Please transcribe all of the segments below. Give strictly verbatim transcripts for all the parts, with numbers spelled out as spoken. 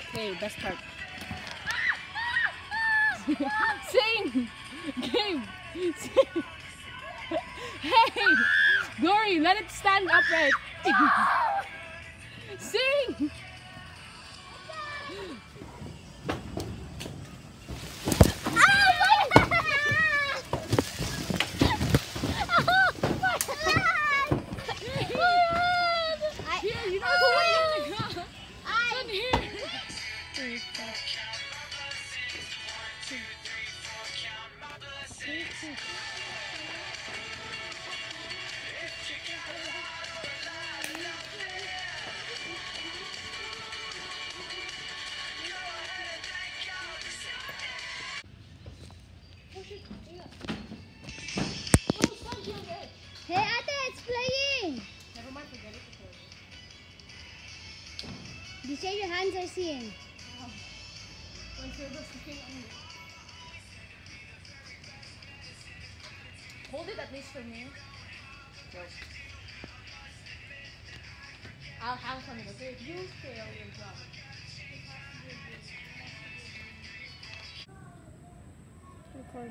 Okay, best part. Sing! Game! Sing! Hey! Glory, let it stand upright. Sing! Here, you know what? Stand here. Hey, Ate, it's playing. Never mind, forget it. You say your hands are seeing. Hold it at least for me. Go. I'll have some of it. Okay, if you fail, you're done. Record.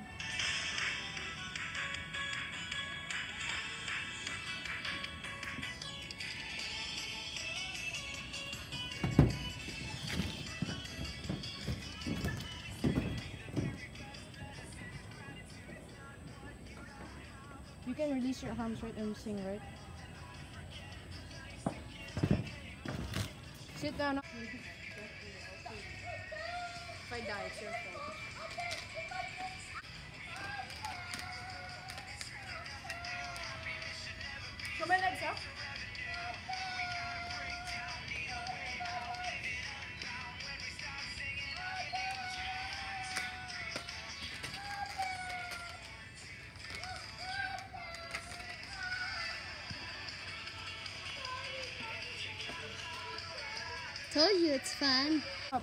You can release your arms right and sing, right? Sit down. If I die, it's your fault. Show my legs up. Told you it's fun. Up.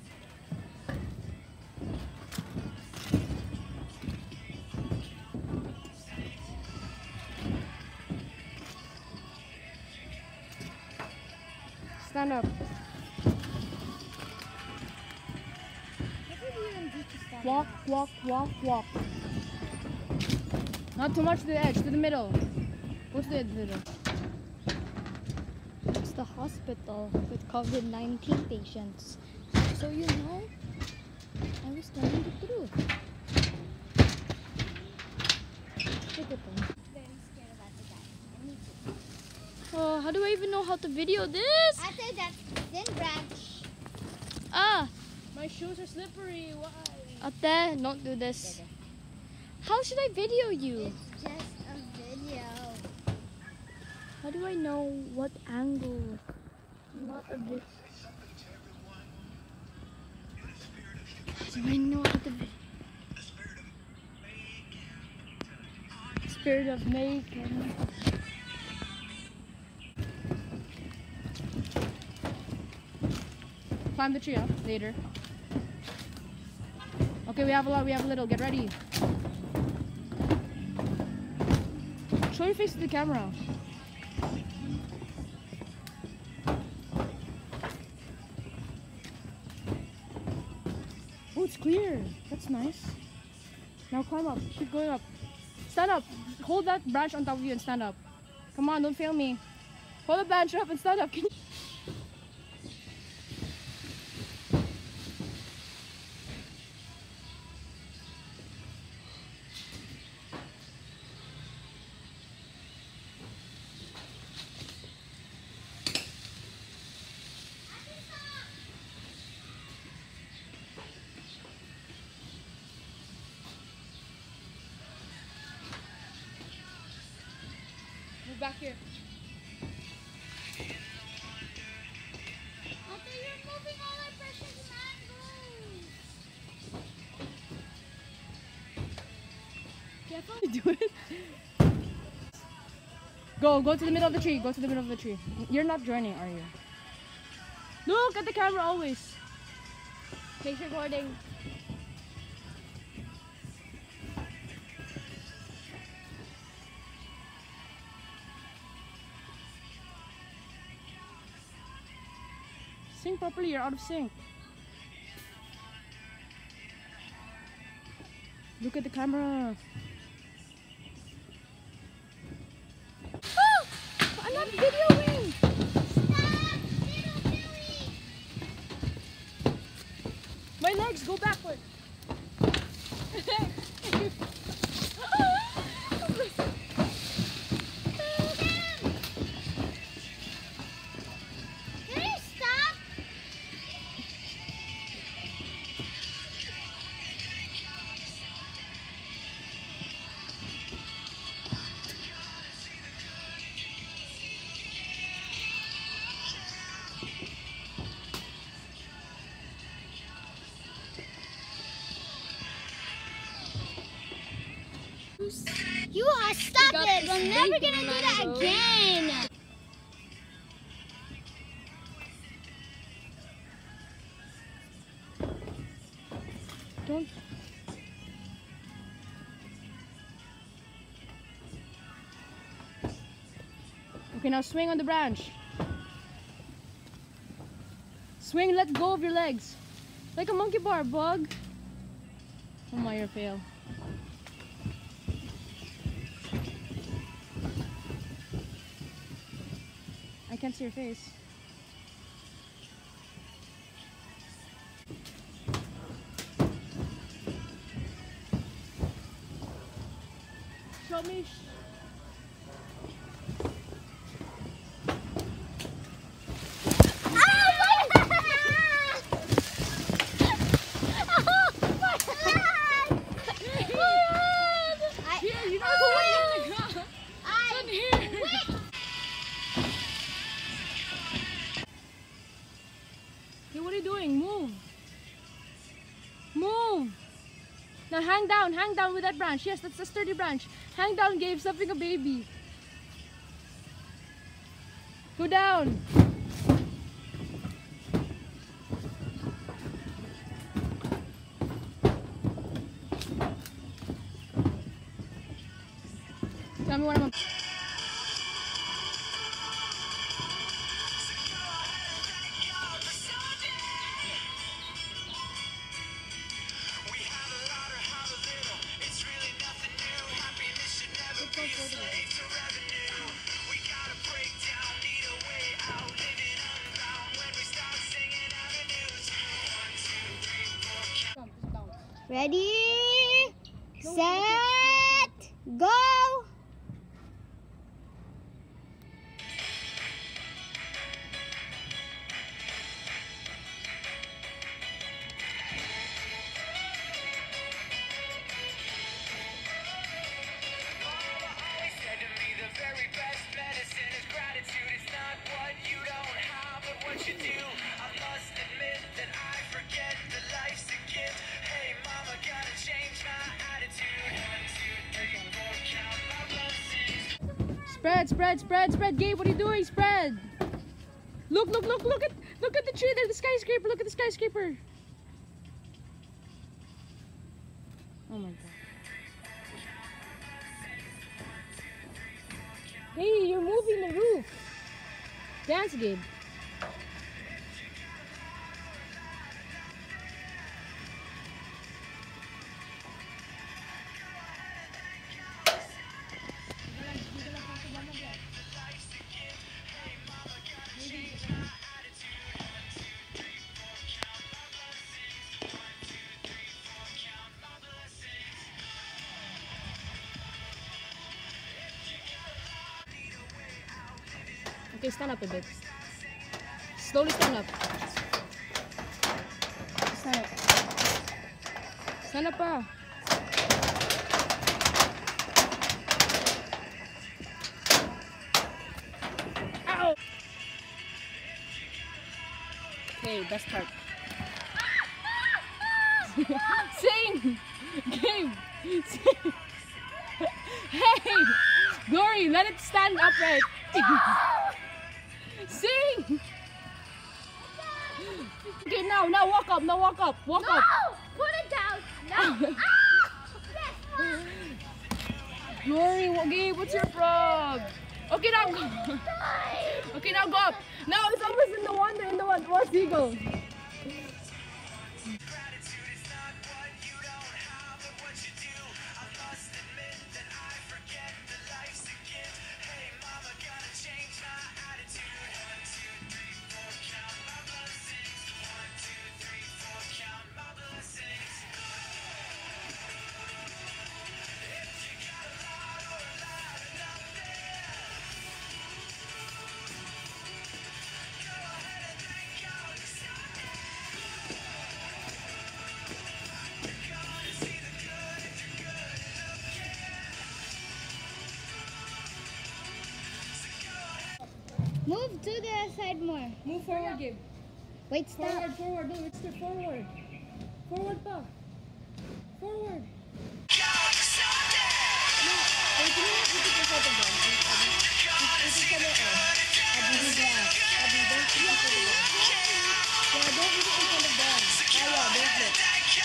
Stand up. Walk, walk, walk, walk. Not too much to the edge, to the middle. Go to the middle. It's the hospital with COVID nineteen patients. So you know, I was telling the truth. Look at them. Very scared about the guy. I need to. Oh, how do I even know how to video this? I said that thin branch. Ah, My shoes are slippery. Why? Ate, don't do this. How should I video you? It's just a video. How do I know what angle? Not a bit. Do I know how to video? Spirit of making. Climb the tree up later. Okay, we have a lot, we have a little. Get ready. Show your face to the camera. Oh, it's clear. That's nice. Now climb up. Keep going up. Stand up. Hold that branch on top of you and stand up. Come on, don't fail me. Hold the branch up and stand up. Can you move back here? You're moving all our precious mangoes. Careful. Do it. Go, go to the middle of the tree. Go to the middle of the tree. You're not joining, are you? Look at the camera always. Make recording. Sing properly, you're out of sync. Look at the camera. Oh! I'm not videoing! My legs go backward. You are stop got it! this I'm never big gonna do that mango. again. Don't. Okay, now swing on the branch. Swing, let go of your legs. Like a monkey bar, bug. Oh my, you're a fail. I can't see your face. Show me. Here, you know what? Stand here. Hey, what are you doing? Move. Move. Now hang down, hang down with that branch. Yes, that's a sturdy branch. Hang down, Gabe, something a baby. Go down. Tell me what I'm. Ready, set, go! Spread, spread, spread, spread. Gabe, what are you doing? Spread. Look, look, look, look at, look at the tree there, the skyscraper. Look at the skyscraper. Oh my god. Hey, you're moving the roof. Dance, Gabe. Okay, stand up a bit. Slowly stand up. Stand up. Stand up pa. Ow! Okay, best part. Sing! Gabe! Sing! Hey! Glory, let it stand upright. Sing! Okay, now, now walk up, now walk up, walk No! up. Put it down! No! Ah! Glory, what, Gabe, what's your frog? Okay, now go. Okay, now go up. Now it's almost in the one, in the one, one seagull. Gratitude is not what you don't have, but what you do. na. Move forward, Gabe. Wait, stop. Forward, forward. No, it's the forward. Forward pa. Forward. No, wait, can you not repeat the photo again? Abby, repeat ka na, oh. Abby, repeat ka. Abby, don't repeat the photo again. Yeah, don't repeat in front of them. Ah, yeah, don't look.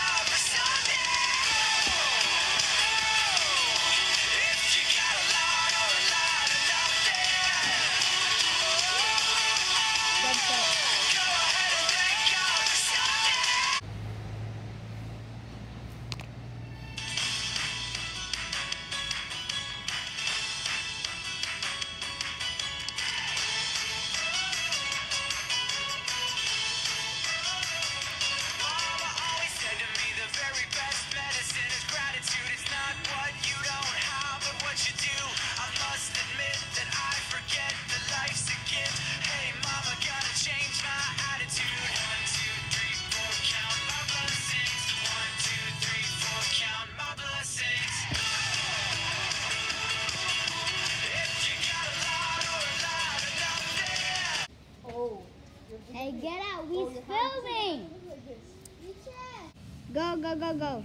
That's that. Hey, get out. We're filming. Go, go, go, go.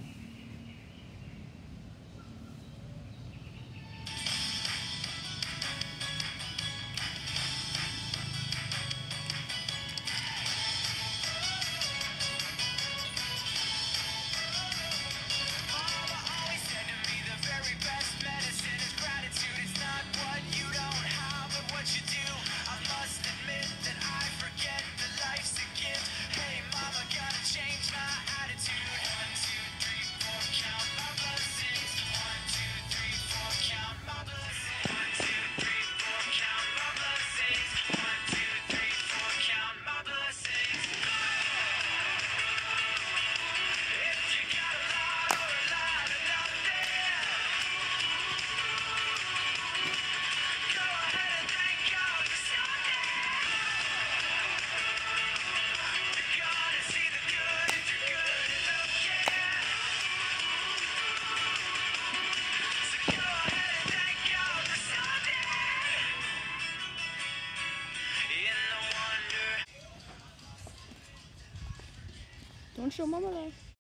Don't show Mama love.